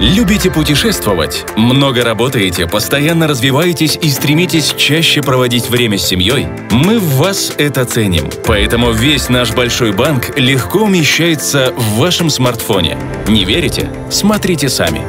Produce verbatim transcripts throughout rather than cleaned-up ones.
Любите путешествовать? Много работаете, постоянно развиваетесь и стремитесь чаще проводить время с семьей? Мы в вас это ценим, поэтому весь наш большой банк легко умещается в вашем смартфоне. Не верите? Смотрите сами.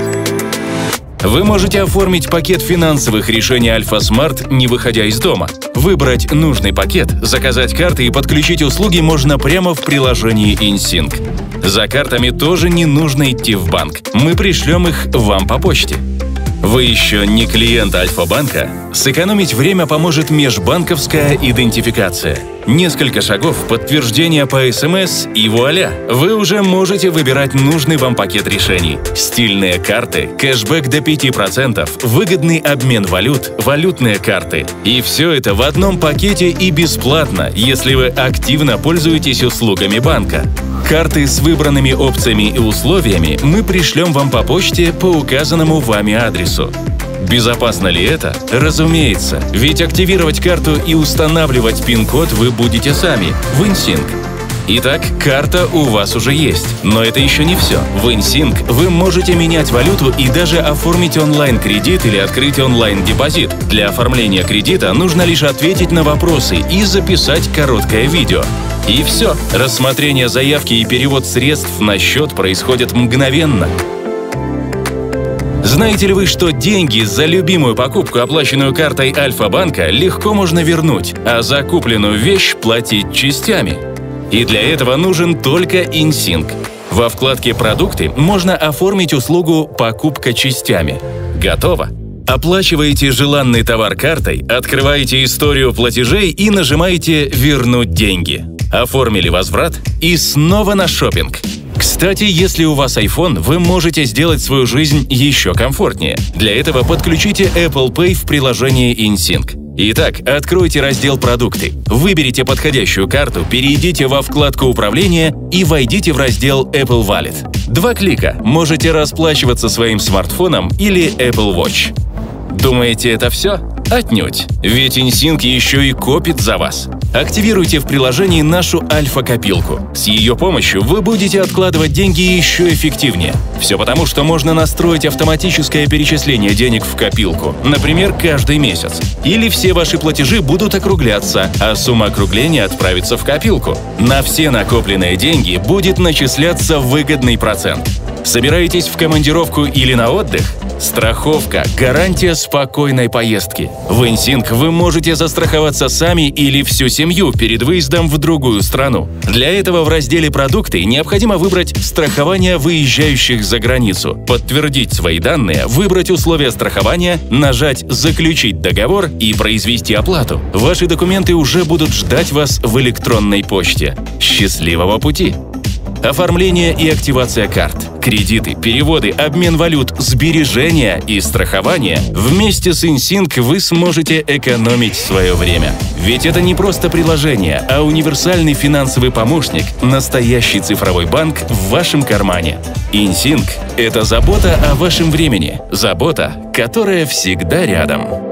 Вы можете оформить пакет финансовых решений Альфа-Смарт, не выходя из дома. Выбрать нужный пакет, заказать карты и подключить услуги можно прямо в приложении InSync. За картами тоже не нужно идти в банк. Мы пришлем их вам по почте. Вы еще не клиент Альфа-банка? Сэкономить время поможет межбанковская идентификация. Несколько шагов, подтверждение по СМС и вуаля! Вы уже можете выбирать нужный вам пакет решений. Стильные карты, кэшбэк до пяти процентов, выгодный обмен валют, валютные карты. И все это в одном пакете и бесплатно, если вы активно пользуетесь услугами банка. Карты с выбранными опциями и условиями мы пришлем вам по почте по указанному вами адресу. Безопасно ли это? Разумеется, ведь активировать карту и устанавливать пин-код вы будете сами в InSync. Итак, карта у вас уже есть, но это еще не все. В InSync вы можете менять валюту и даже оформить онлайн-кредит или открыть онлайн-депозит. Для оформления кредита нужно лишь ответить на вопросы и записать короткое видео. И все, рассмотрение заявки и перевод средств на счет происходят мгновенно. Знаете ли вы, что деньги за любимую покупку, оплаченную картой Альфа-банка, легко можно вернуть, а за купленную вещь платить частями? И для этого нужен только InSync. Во вкладке «Продукты» можно оформить услугу «Покупка частями». Готово! Оплачиваете желанный товар картой, открываете историю платежей и нажимаете «Вернуть деньги». Оформили возврат и снова на шопинг. Кстати, если у вас iPhone, вы можете сделать свою жизнь еще комфортнее. Для этого подключите Apple Pay в приложении InSync. Итак, откройте раздел «Продукты», выберите подходящую карту, перейдите во вкладку «Управление» и войдите в раздел Apple Wallet. Два клика, можете расплачиваться своим смартфоном или Apple Watch. Думаете, это все? Отнюдь, ведь InSync еще и копит за вас. Активируйте в приложении нашу Альфа-копилку. С ее помощью вы будете откладывать деньги еще эффективнее. Все потому, что можно настроить автоматическое перечисление денег в копилку, например, каждый месяц. Или все ваши платежи будут округляться, а сумма округления отправится в копилку. На все накопленные деньги будет начисляться выгодный процент. Собираетесь в командировку или на отдых? Страховка – гарантия спокойной поездки. В InSync вы можете застраховаться сами или всю семью перед выездом в другую страну. Для этого в разделе «Продукты» необходимо выбрать страхование выезжающих за границу, подтвердить свои данные, выбрать условия страхования, нажать «Заключить договор» и произвести оплату. Ваши документы уже будут ждать вас в электронной почте. Счастливого пути! Оформление и активация карт, кредиты, переводы, обмен валют, сбережения и страхование. Вместе с InSync вы сможете экономить свое время. Ведь это не просто приложение, а универсальный финансовый помощник, настоящий цифровой банк в вашем кармане. InSync – это забота о вашем времени, забота, которая всегда рядом.